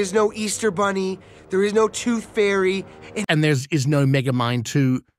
is no Easter Bunny. There is no Tooth Fairy. And there is no megamind to